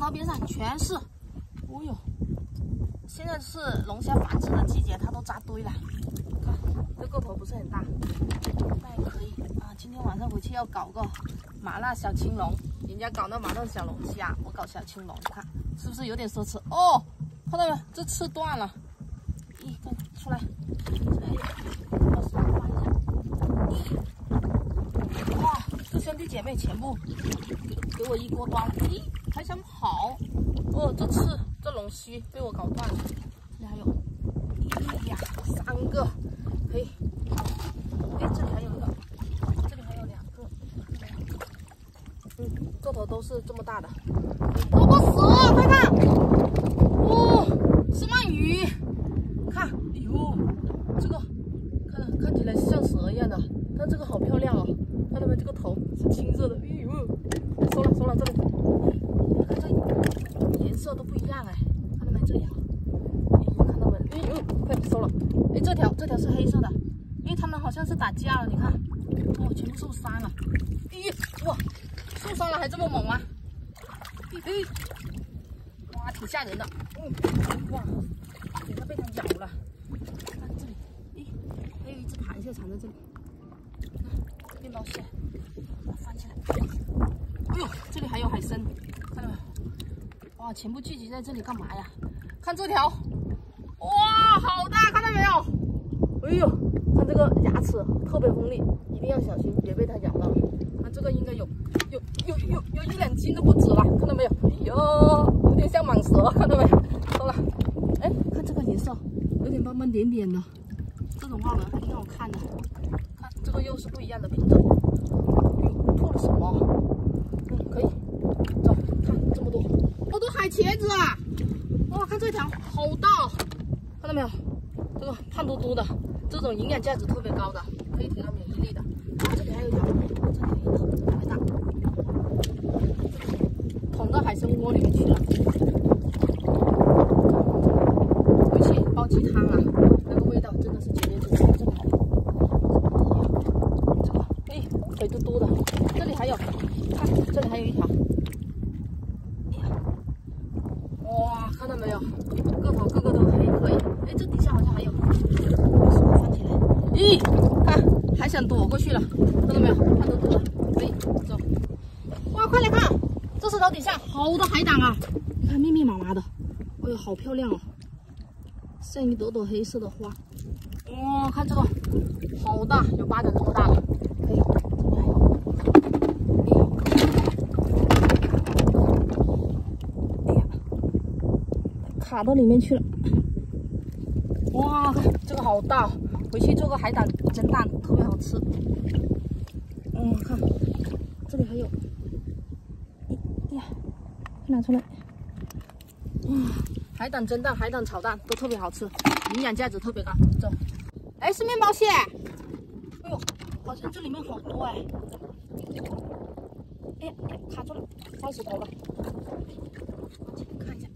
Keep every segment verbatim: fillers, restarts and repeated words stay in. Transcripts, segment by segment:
槽边上全是。哦呦，现在是龙虾繁殖的季节，它都扎堆了。看这个头不是很大，那也可以啊。今天晚上回去要搞个麻辣小青龙，人家搞那麻辣小龙虾，我搞小青龙，看是不是有点奢侈哦？看到没有？这刺断了。咦，看出来，这还有，我手翻一下。哇，这兄弟姐妹全部给我一锅端了。咦，还想跑？哦，这刺这龙须被我搞断了。这里还有，一呀，三个，可以。哎，这里还有一个，这里还有两个。嗯，个头都是这么大的。多过蛇，快看！哦，是鳗鱼。看，哎呦，这个看看起来像蛇一样的，但这个好漂亮哦！看到没？这个头是青色的。哎呦，收了收了，这里，看这颜色都不一样哎，看到没？这条，哎呦，看到没？哎呦，快收了。哎，这条这条是黑色的，因为它们好像是打架了，你看，哦，全部受伤了。哎呦，哇，受伤了还这么猛啊！哎，哇，挺吓人的。嗯，哇，给它被它咬了。看这里，咦，还有一只螃蟹藏在这里。看面包蟹，把它翻起来。哎呦，这里还有海参，看到没有？哇，全部聚集在这里干嘛呀？看这条，哇，好大，看到没有？哎呦，看这个牙齿特别锋利，一定要小心，别被它咬到。看这个应该有有有有有一两斤都不止了，看到没有？哎呦，有点像蟒蛇，看到没有？收了。哎，看这个颜色，有点斑斑点点的，这种澳门还挺好看的。看这个又是不一样的品种。哎呦，吐了什么？嗯，可以。走，看这么多，好多海茄子啊！哇，看这条好大，看到没有？这个胖嘟嘟的，这种营养价值特别高的，可以提高免疫力的。啊，这里还有一条，这里有一头特别大，捅到海参窝里面去了。回去煲鸡汤啊，那个味道真的是绝对绝对。这个，哎，肥嘟嘟的，这里还有，看这里还有一条。哇，看到没有？个头个个都还可以。哎，这底下好像还有，手翻起来。咦，看，还想躲过去了，看到没有？看都多了。哎，走。哇，快来看，这石头底下好多海胆啊！你看密密麻麻的，哎呦，好漂亮哦，像一朵朵黑色的花。哇，看这个，好大，有巴掌这么大了。可以，卡到里面去了。哇，看这个好大，回去做个海胆蒸蛋特别好吃。嗯，看这里还有，哎呀，拿出来。哇，海胆蒸蛋、海胆炒蛋都特别好吃，营养价值特别高。走，哎，是面包蟹。哎呦，好像这里面好多哎。哎呀，哎呀，卡住了，放石头了。看一下。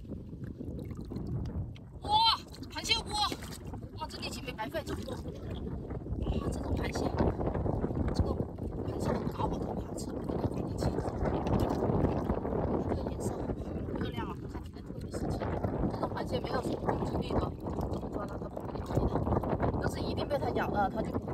哇，螃蟹窝！哇，这力气没白费，这么多。哇，这种螃蟹，这个螃蟹的膏特别好吃，力气。这个颜色很漂亮啊，看起来特别时气。这种螃蟹没有什么攻击力的，怎么抓它它不会咬你的，但是一定被它咬了，它就不会。